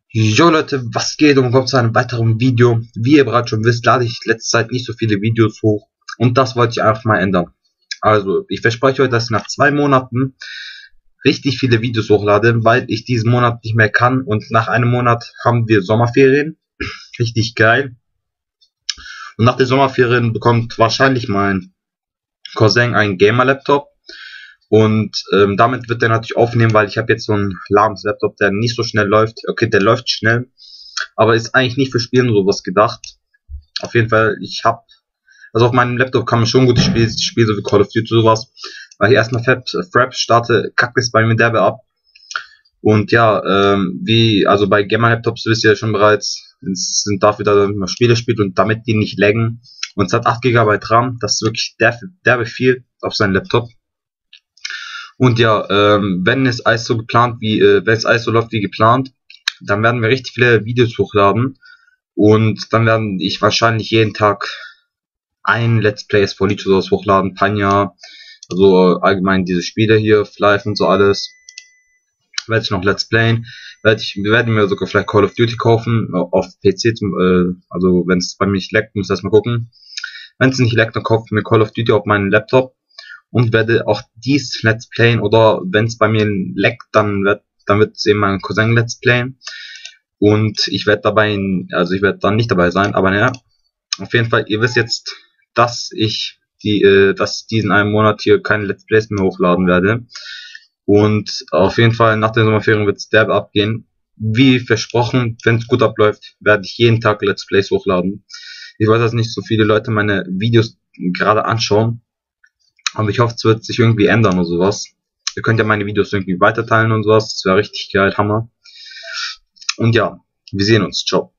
Jo Leute, was geht und willkommen zu einem weiteren Video. Wie ihr bereits schon wisst, lade ich letzte Zeit nicht so viele Videos hoch und das wollte ich einfach mal ändern. Also, ich verspreche euch, dass ich nach 2 Monaten richtig viele Videos hochlade, weil ich diesen Monat nicht mehr kann und nach einem Monat haben wir Sommerferien. Richtig geil. Und nach den Sommerferien bekommt wahrscheinlich mein Cousin einen Gamer-Laptop. Und damit wird er natürlich aufnehmen, weil ich habe jetzt so einen lahmes Laptop, der nicht so schnell läuft. Okay, der läuft schnell, aber ist eigentlich nicht für Spielen sowas gedacht. Auf jeden Fall, also auf meinem Laptop kann man schon gute Spiele so wie Call of Duty sowas. Weil ich erstmal Fraps starte, kackt es bei mir derbe ab. Und ja, also bei Gamer Laptops wisst ihr ja schon bereits, es sind dafür da, dass man Spiele spielt und damit die nicht laggen. Und es hat 8 GB RAM, das ist wirklich derbe viel auf seinem Laptop. Und ja, wenn es alles so läuft wie geplant, dann werden wir richtig viele Videos hochladen. Und dann werde ich wahrscheinlich jeden Tag ein Let's Play for League oder sowas hochladen, Panja, also allgemein diese Spiele hier, Flive und so alles. Werde ich noch Let's Playen. Wir werden mir sogar vielleicht Call of Duty kaufen, auf PC, also wenn es bei mir nicht leckt, muss ich erstmal gucken. Wenn es nicht leckt, dann kaufe ich mir Call of Duty auf meinen Laptop. Und werde auch dies Let's Playen, oder wenn es bei mir leckt, dann wird es eben mein Cousin Let's Playen. Und ich werde dann nicht dabei sein, aber naja, auf jeden Fall, ihr wisst jetzt, dass ich diesen einen Monat hier keine Let's Plays mehr hochladen werde. Und auf jeden Fall nach den Sommerferien wird es derbe abgehen. Wie versprochen, wenn es gut abläuft, werde ich jeden Tag Let's Plays hochladen. Ich weiß, dass nicht so viele Leute meine Videos gerade anschauen. Aber ich hoffe, es wird sich irgendwie ändern oder sowas. Ihr könnt ja meine Videos irgendwie weiterteilen und sowas. Das wäre richtig geil, Hammer. Und ja, wir sehen uns. Ciao.